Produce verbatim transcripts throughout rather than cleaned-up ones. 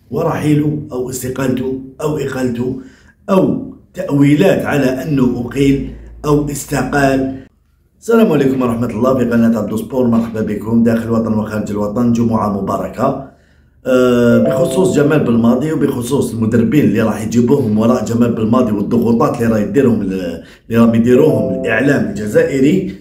ورحيله أو استقالته أو إقالته أو تأويلات على أنه أقيل أو استقال. السلام عليكم ورحمة الله، في قناة عبدو سبور. مرحبا بكم داخل الوطن وخارج الوطن. جمعة مباركة. أه بخصوص جمال بلماضي وبخصوص المدربين اللي راح يجيبوهم وراء جمال بلماضي والضغوطات اللي راح يديرهم اللي راح يديروهم الإعلام الجزائري.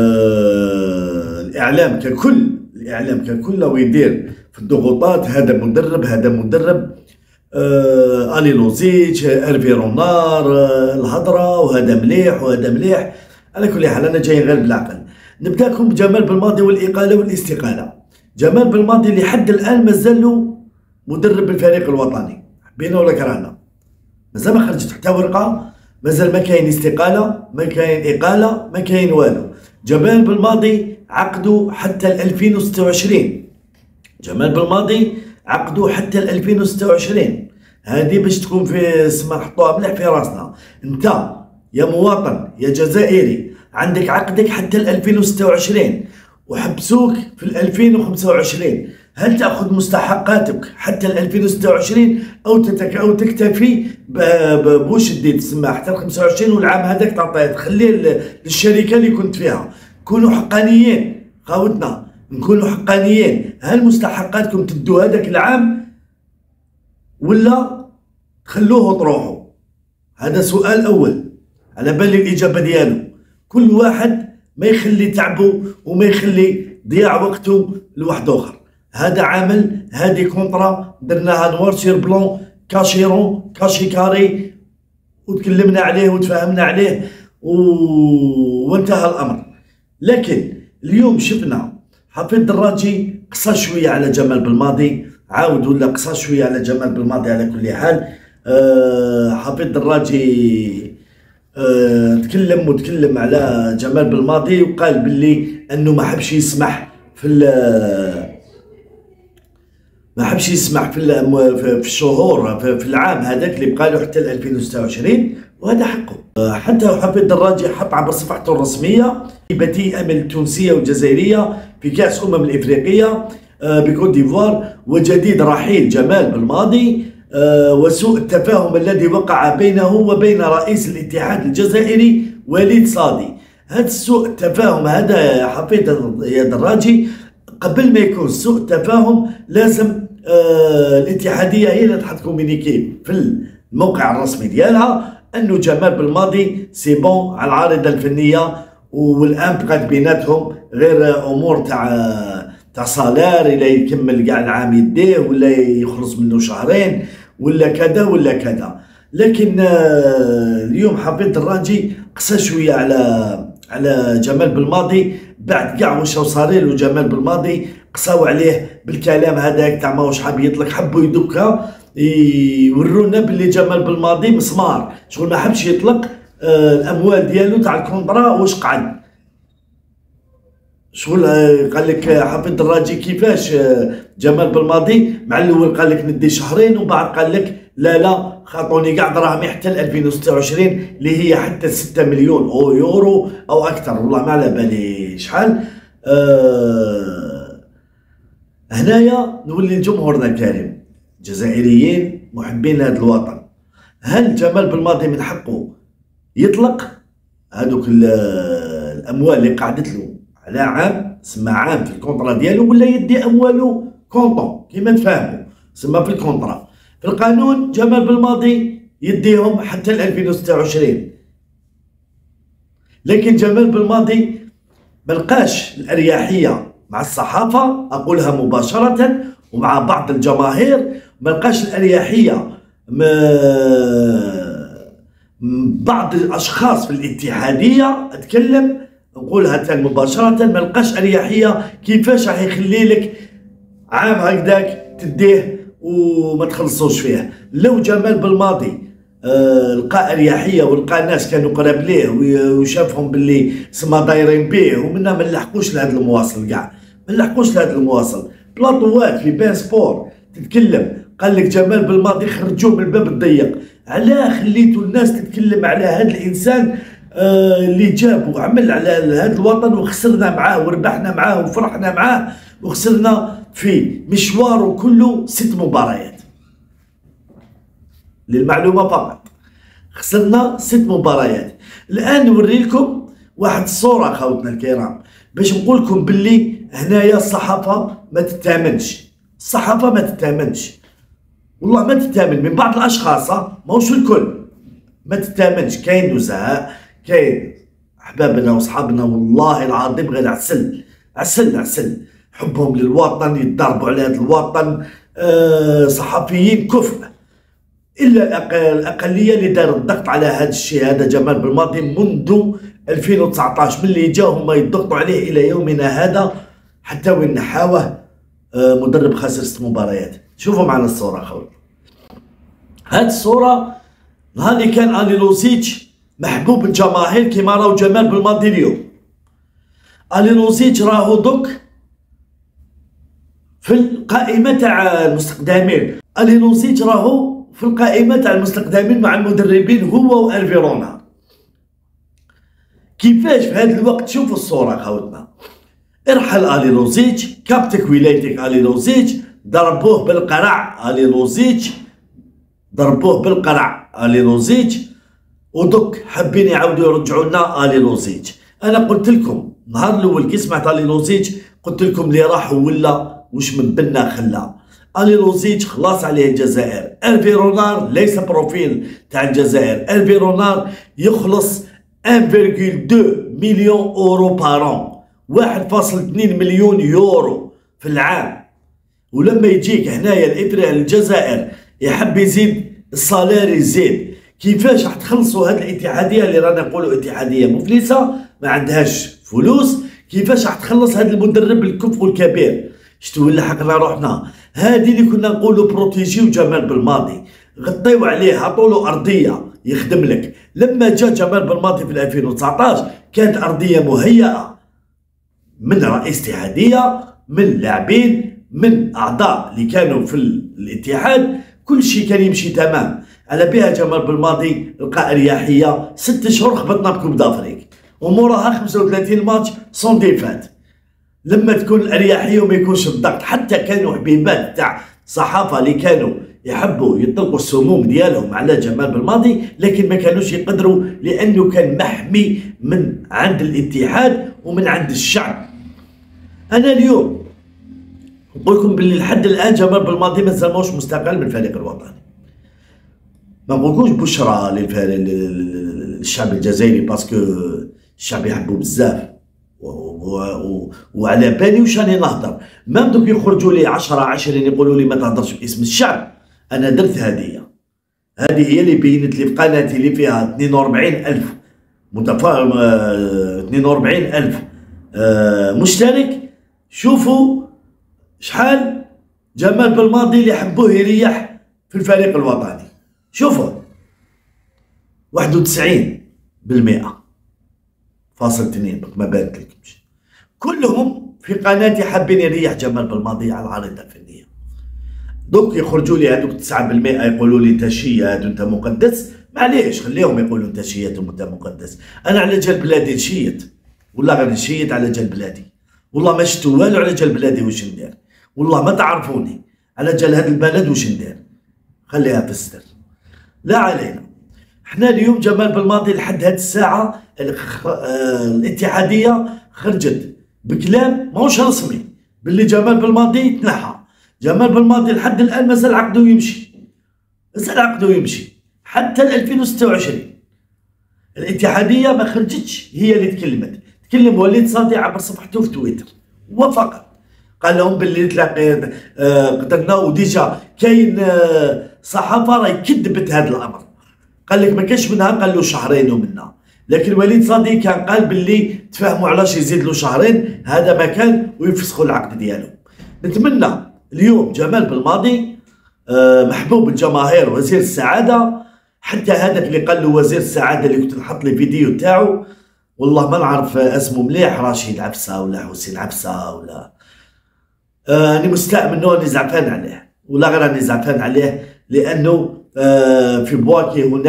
أه الإعلام ككل الإعلام ككل لو يدير في الضغوطات. هذا مدرب هذا مدرب آه الي لوزيتش ارفي رونار آه الهضره وهذا مليح وهذا مليح. على كل حال انا جاي غير بالعقل. نبداكم بجمال بلماضي والاقاله والاستقاله. جمال بلماضي لحد الان مازال له مدرب الفريق الوطني، حبينا ولا كرهنا، مازال ما خرجت حتى ورقه، مازال ما كاين استقاله، ما كاين اقاله، ما كاين والو. جمال بلماضي عقده حتى ألفين وستة وعشرين. جمال بلماضي عقده حتى ألفين وستة وعشرين. هذه باش تكون في سما نحطوها مليح في راسنا. انت يا مواطن يا جزائري عندك عقدك حتى ألفين وستة وعشرين وحبسوك في ألفين وخمسة وعشرين. هل تاخذ مستحقاتك حتى ألفين وستة وعشرين او تتك او تكتفي بوش دي تسمى حتى خمسة وعشرين والعام هذاك تعطيه تخليه للشركه اللي كنت فيها؟ كونوا حقانيين خاوتنا، نكونوا حقانيين. هل مستحقاتكم تدوا هذاك العام ولا تخلوه وتروحوا؟ هذا سؤال اول على بالي الاجابه ديالو. كل واحد ما يخلي تعبه وما يخلي ضياع وقته لواحد اخر. هذا عمل، هذه كونطرا درناها نوار سير بلون كاشيرون كاشي كاري وتكلمنا عليه وتفاهمنا عليه و... وانتهى الامر. لكن اليوم شفنا حفيظ دراجي قصى شويه على جمال بلماضي، عاود ولا قصى شويه على جمال بلماضي. على كل حال أه حفيظ دراجي أه تكلم وتكلم على جمال بلماضي وقال باللي انه ما حبش يسمح في ما حبش يسمح في في الشهور في العام هذاك اللي بقى له حتى ألفين وستة وعشرين، وهذا حقه. حتى حفيظ دراجي حط عبر صفحته الرسميه بديء امل التونسيه والجزائريه في كاس امم الافريقيه بكوت ديفوار وجديد رحيل جمال بلماضي وسوء التفاهم الذي وقع بينه وبين رئيس الاتحاد الجزائري وليد صادي. هذا سوء التفاهم هذا حفيظ يا دراجي قبل ما يكون سوء تفاهم لازم آه الاتحاديه هي اللي تحط كومينيكي في الموقع الرسمي ديالها انه جمال بلماضي سي بون على العارضه الفنيه، والان بقات بيناتهم غير امور تاع تاع صالير الا يكمل كاع العام يديه ولا يخلص منه شهرين ولا كذا ولا كذا. لكن آه اليوم حفيظ دراجي قسى شويه على على جمال بلماضي بعد كاع واش صاري له. جمال بلماضي قساو عليه بالكلام هذاك تاع ماهوش حاب يطلق، حبوا يدكها يورونا باللي جمال بلماضي مسمار، شغل ما حبش يطلق آه الاموال ديالو تاع الكونطرا واش قعد. شغل آه قال لك حفيظ دراجي كيفاش آه جمال بلماضي مع الاول قال لك ندي شهرين ومن بعد قال لك لا لا خاطوني كاع دراهمي حتى ألفين وستة وعشرين اللي هي حتى ستة مليون او يورو او اكثر، والله ما على بالي شحال. أه هنايا نولي لجمهورنا الكريم جزائريين محبين لهذا الوطن. هل جمال بلماضي من حقه يطلق هذوك الاموال اللي قعدت له على عام سما عام في الكونطرا ديالو، ولا يدي امواله كونطون كيما تفاهموا سما في الكونطرا؟ في القانون جمال بلماضي يديهم حتى ألفين وستة وعشرين، لكن جمال بلماضي ملقاش الاريحيه مع الصحافه، اقولها مباشره، ومع بعض الجماهير ملقاش الاريحيه بعض الاشخاص في الاتحاديه. اتكلم نقولها تاني مباشره، ملقاش اريحيه كيفاش راح يخلي لك عام هكذاك تديه وما تخلصوش فيه. لو جمال بلماضي آه لقى اريحيه ولقى ناس كانوا قراب ليه وشافهم باللي سما دايرين بيه ومنا ما نلحقوش لهذا المواصل كاع ما نلحقوش لهذا المواصل. بلاطوات في بان سبور تتكلم قال لك جمال بلماضي خرجوه من الباب الضيق. علاه خليتوا الناس تتكلم على هذا الانسان آه اللي جاب وعمل على هذا الوطن وخسرنا معاه وربحنا معاه وفرحنا معاه وخسرنا في مشواره كله ست مباريات؟ للمعلومة فقط. خسرنا ست مباريات. الآن نوري لكم واحد الصورة خوتنا الكرام باش نقول لكم باللي هنايا الصحافة ما تتامنش، الصحافة ما تتامنش، والله ما تتامن من بعض الأشخاص، ماهوش الكل، ما تتامنش. كاين نزهاء، كاين أحبابنا وصحابنا والله العظيم غير عسل عسل عسل، حبهم للوطن، يتضربوا على هذا الوطن، أه صحفيين كفء. الا الاقليه اللي دارت الضغط على هذا الشيء هذا جمال بلماضي منذ ألفين وتسعطاش، ملي جاو هما يضغطوا عليه الى يومنا هذا حتى وين نحاوه أه مدرب خاسر ست مباريات. شوفوا معنا الصوره خويا، هذه الصوره نهار اللي كان الي لوزيتش محبوب الجماهير كيما راهو جمال بلماضي اليوم. الي لوزيتش راهو دوك في القائمه تاع المستقدمين، الي لوزيتش راهو في القائمه تاع المستقدمين مع المدربين هو وارفي رونار. كيفاش في هذا الوقت؟ شوفوا الصوره خوتنا، ارحل الي لوزيتش، كابتك ولايتك الي لوزيتش، ضربوه بالقرع الي لوزيتش، ضربوه بالقرع الي لوزيتش، ودوك حابين يعاودوا يرجعوا لنا الي لوزيتش. انا قلت لكم النهار الاول كي سمعت الي لوزيتش قلت لكم اللي راح ولا واش من بنا خلا. الي لوزيتش خلاص عليه الجزائر. ارفي رونار ليس بروفيل تاع الجزائر، ارفي رونار يخلص واحد فاصلة اثنين مليون اورو بارون، واحد فاصلة اثنين مليون يورو في العام. ولما يجيك هنايا الافريقي الجزائر يحب يزيد الصالير يزيد، كيفاش راح تخلصوا هذه الاتحاديه اللي رانا نقولوا اتحاديه مفلسه ما عندهاش فلوس؟ كيفاش راح تخلص هذا المدرب الكفء الكبير؟ شتو اللي حقنا روحنا؟ هذه اللي كنا نقولوا بروتيجيو جمال بلماضي، غطيو عليه، عطولو ارضيه يخدم لك. لما جا جمال بلماضي في ألفين وتسعطاش كانت ارضيه مهيئه من رئيس اتحاديه، من لاعبين، من اعضاء اللي كانوا في الاتحاد، كل شيء كان يمشي تمام. على بها جمال بلماضي لقى اريحيه، ست شهور خبطنا بكوب دافريك وموراها خمسة وثلاثين ماتش سون ديفات. لما تكون الاريحيه وما يكونش الضغط، حتى كانوا حبيبات تاع صحافه اللي كانوا يحبوا يطلقوا السموم ديالهم على جمال بلماضي، لكن ما كانوش يقدروا لانه كان محمي من عند الاتحاد ومن عند الشعب. انا اليوم نقول لكم باللي لحد الان جمال بلماضي مازال ماهوش مستقل من الفريق الوطني. ما نقولكوش بشرى للشعب الجزائري باسكو الشعب يحبوا بزاف، وعلى بالي واش راني نهضر. مام دوك يخرجوا لي عشرة عشرين يقولوا لي ما تهضرش باسم الشعب، انا درت هذه هذه هي اللي بينت لي في قناتي اللي فيها اثنين وأربعين ألف متفاهم، اثنين وأربعين ألف مشترك. شوفوا شحال جمال بلماضي اللي حبوه يريح في الفريق الوطني، شوفوا واحد وتسعين بالمئة فاصل اثنين، ما بانت لكمش، كلهم في قناتي حابين يريح جمال بلماضي على العريضه الفنيه. دوك يخرجوا لي هذوك تسعة بالمئة يقولوا لي انت شيا انت مقدس، معليش خليهم يقولوا انت شيت وانت مقدس. انا على جال بلادي نشيت، والله غير نشيت على جال بلادي، والله ما شفتوا والو على جال بلادي واش ندير، والله ما تعرفوني على جال هذا البلد واش ندير، خليها في الستر. لا علينا، احنا اليوم جمال بلماضي لحد هذه الساعه الاتحاديه خرجت بكلام ماهوش رسمي باللي جمال بلماضي تنحى. جمال بلماضي لحد الان مازال عقده يمشي، مازال عقده يمشي حتى ل ألفين وستة وعشرين. الاتحاديه ما خرجتش هي اللي تكلمت، تكلم وليد صادي عبر صفحته في تويتر وفقط، قال لهم باللي تلاقي آه قدرنا، وديجا كاين آه صحافه راهي كذبت هذا الامر، قال لك ما كاش منها، قال له شهرين ومنها، لكن وليد صادي كان قال باللي تفاهموا علاش يزيد له شهرين، هذا ما كان، ويفسخوا العقد ديالهم. نتمنى اليوم جمال بلماضي آه محبوب الجماهير، وزير السعاده، حتى هذاك اللي قال له وزير السعاده اللي كنت نحط لي فيديو تاعو، والله ما نعرف اسمه مليح، رشيد عبسه ولا حسين عبسه ولا آه راني مستاء منه، راني زعفان عليه، ولا غير راني زعفان عليه لانه آه في بواكي هناك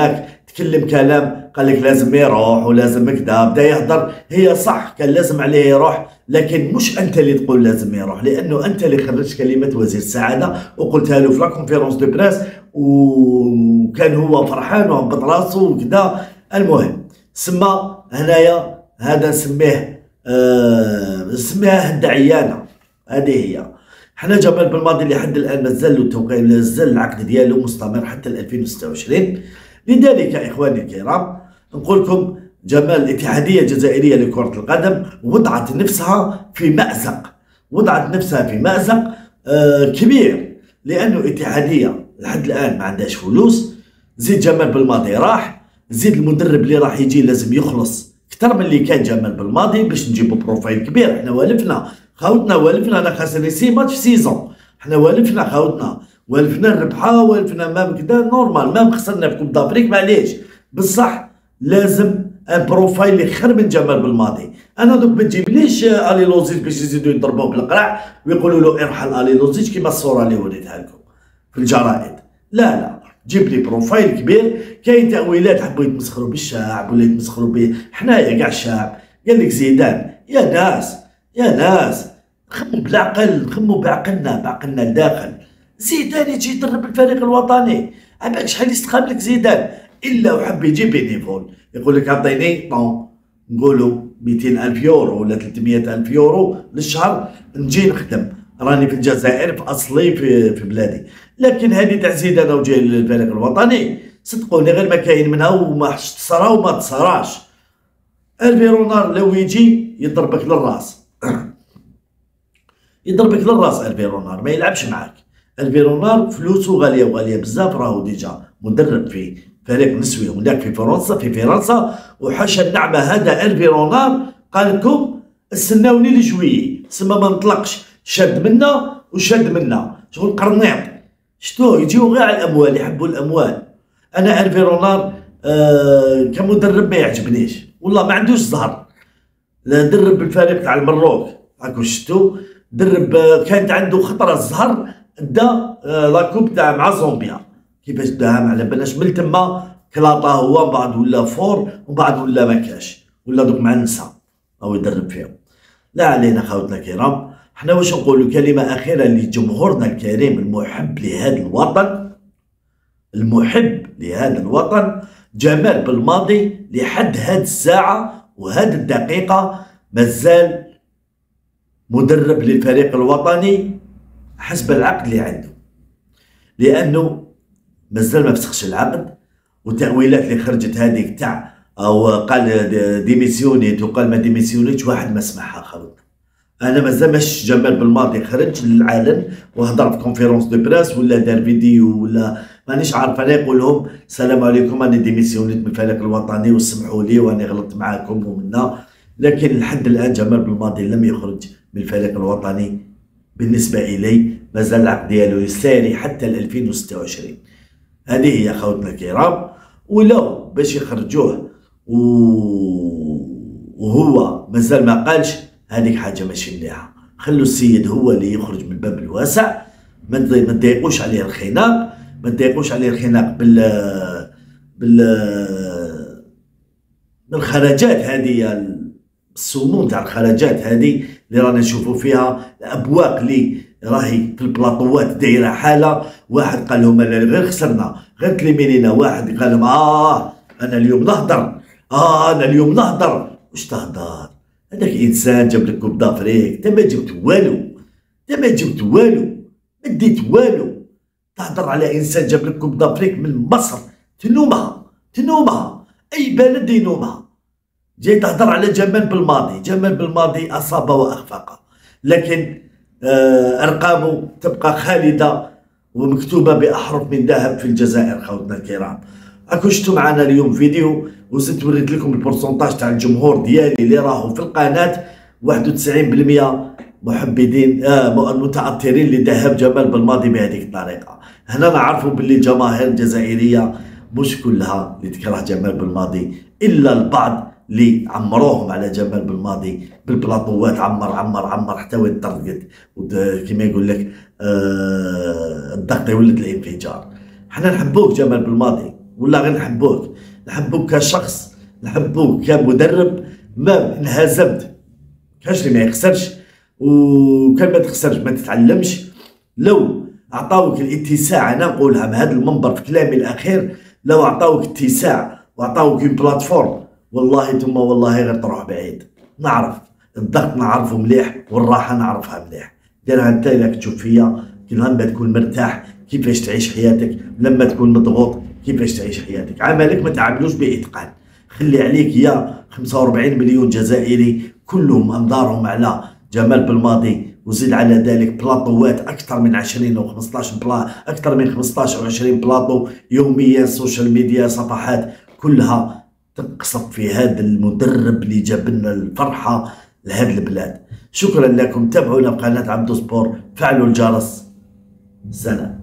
تكلم كلام قال لك لازم يروح ولازم كذا، بدا يهضر. هي صح كان لازم عليه يروح، لكن مش انت اللي تقول لازم يروح، لانه انت اللي خرجت كلمه وزير السعاده وقلتها له في لا كونفيرونس دو بريس، وكان هو فرحان وهبط راسه وكذا. المهم سما هنايا هذا نسميه آه نسميها هده عيانه. هذه هي. حنا جمال بلماضي لحد الان مازال له التوقيع، مازال العقد ديالو مستمر حتى ألفين وستة وعشرين. لذلك اخواني الكرام نقول لكم جمال الاتحاديه الجزائريه لكره القدم وضعت نفسها في مازق، وضعت نفسها في مازق آه كبير، لانه الاتحاديه لحد الان ما عندهاش فلوس. زيد جمال بلماضي راح، زيد المدرب اللي راح يجي لازم يخلص اكثر من اللي كان جمال بلماضي باش نجيبوا بروفايل كبير. احنا والفنا خاوتنا والفنا انا خاسرين سي ماتش في سيزون، احنا والفنا خاوتنا والفنا الربحه والفنا مام كدا نورمال، مام خسرنا في كوب دافريك معليش، بصح لازم ان بروفايل اللي خير من جمال بلماضي. انا دوك ما تجيبليش الي لوزيج باش يزيدوا يضربوه بالقرع ويقولوا له ارحل الي لوزيج كيما الصوره اللي وريتها لكم في الجرائد. لا لا، جيب لي بروفايل كبير. كاين تاويلات حبوا يتمسخروا بالشعب ولا يتمسخروا به، حنايا كاع الشعب. قال لك زيدان يا ناس يا ناس خموا بالعقل، خموا بعقلنا، بعقلنا لداخل. زيدان يجي يدرب الفريق الوطني، عباك شحال يستقام لك زيدان الا وحب يجي بينيفول يقول لك عطيني طون نقولوا مئتين ألف يورو ولا ثلاثمئة ألف يورو للشهر نجي نخدم، راني في الجزائر في اصلي في, في بلادي. لكن هذه تاع زيدان وجاي للفريق الوطني صدقوني غير ما كاين منها وما تصرا وما تصراش. الفيرونار لو يجي يضربك للراس يضربك للراس. الفيرونار ما يلعبش معاك. الفيرونار فلوسه غاليه وغاليه بزاف، راهو ديجا مدرب في فريق نسوي هناك في فرنسا في فرنسا وحاشا النعمه. هذا الفيرونار قال لكم استناوني لجويي، سما ما نطلقش، شاد منا وشاد منا شغل قرنيط. شتو يجيو غير على الاموال، يحبوا الاموال. انا الفيرونار آه كمدرب ما يعجبنيش والله، ما عندوش زهر. درب الفريق تاع المروك هاكو شتو درب، كانت عنده خطره الزهر دا آه لاكوب تاع مع زومبيا كيفاش داها ما على بالناش. من تما كلاطا هو من بعد ولا فور ومن بعد ولا ما كاش ولا دوك مع النساء او يدرب فيهم. لا علينا خوتنا الكرام، حنا واش نقولوا كلمه اخيره لجمهورنا الكريم المحب لهذا الوطن، المحب لهذا الوطن. جمال بلماضي لحد هذه الساعه وهذه الدقيقه مازال مدرب للفريق الوطني حسب العقد اللي عنده، لانه مازال ما فسخش العقد. والتأويلات اللي خرجت هذيك تاع او قال ديميسيونيت وقال ما ديميسيونيتش، واحد ما سمعها خلط. انا مازال ماش جمال بلماضي خرج للعالم وهضر في كونفيرونس دو بريس ولا دار فيديو ولا مانيش عارف، انا يقول لهم السلام عليكم انا ديميسيونيت من الفريق الوطني وسمحوا لي وانا غلطت معاكم ومنا. لكن لحد الان جمال بلماضي لم يخرج من الفريق الوطني. بالنسبه الي مازال العقد ديالو يساري حتى ألفين وستة وعشرين. هذه هي خوتنا الكرام. ولو باش يخرجوه وهو مازال ما قالش، هذيك حاجه ماشي مليحه. خلوا السيد هو اللي يخرج من الباب الواسع، ما تضيقوش عليه الخناق، ما تضيقوش عليه الخناق بال بال بالخرجات هذه، السموم تاع الخرجات هذه اللي رانا نشوفوا فيها. الابواق اللي راهي في البلاطوات دايره حاله. واحد قال لهم انا غير خسرنا غير تليمينينا، واحد قال لهم اه انا اليوم نهضر، اه انا اليوم نهضر. واش تهضر؟ هذاك انسان جاب لك كوب دافريك، انت ما جبت والو، انت ما جبت والو، ما ديت والو. تهضر على انسان جاب لك كوب دافريك من مصر، تنومها تنومها اي بلد ينومها. جاي تهضر على جمال بلماضي. جمال بلماضي اصاب واخفق، لكن آه ارقامه تبقى خالده ومكتوبه باحرف من ذهب في الجزائر. خوتنا الكرام، راكم شفتوا معنا اليوم فيديو وزدت وريت لكم البورسونتاج تاع الجمهور ديالي اللي راهو في القناه واحد وتسعين بالمئة محبدين آه متاثرين لذهاب جمال بلماضي بهذيك الطريقه. هنا نعرفوا باللي الجماهير الجزائريه مش كلها اللي تكره جمال بلماضي، الا البعض اللي عمروهم على جمال بلماضي بالبلاطوات، عمر عمر عمر حتى وين طرقت كما يقول لك آه الضغط ولد الانفجار. حنا نحبوك جمال بلماضي ولا غير نحبوك، نحبوك كشخص، نحبوك كمدرب. ما انهزمت كاش اللي ما يخسرش، وكان ما تخسرش ما تتعلمش. لو عطاوك الاتساع، انا نقولها من هذا المنبر في كلامي الاخير، لو عطاوك اتساع وعطاوك بلاتفورم، والله ثم والله غير تروح بعيد. نعرف الضغط نعرفه مليح، والراحه نعرفها مليح. ديرها انت اذا تشوف فيا لما تكون مرتاح كيفاش تعيش حياتك، لما تكون مضغوط كيفاش تعيش حياتك. عملك ما تعملوش باتقان، خلي عليك يا خمسة وأربعين مليون جزائري كلهم انظارهم على جمال بلماضي، وزيد على ذلك بلاطوات اكثر من عشرين و خمسطاش بلا اكثر من خمسطاش و عشرين بلاطو يوميا، سوشيال ميديا، صفحات كلها تقصف في هذا المدرب اللي جاب لنا الفرحه لهذه البلاد. شكرا لكم، تابعونا في قناه عبدو سبور، فعلوا الجرس. سلام.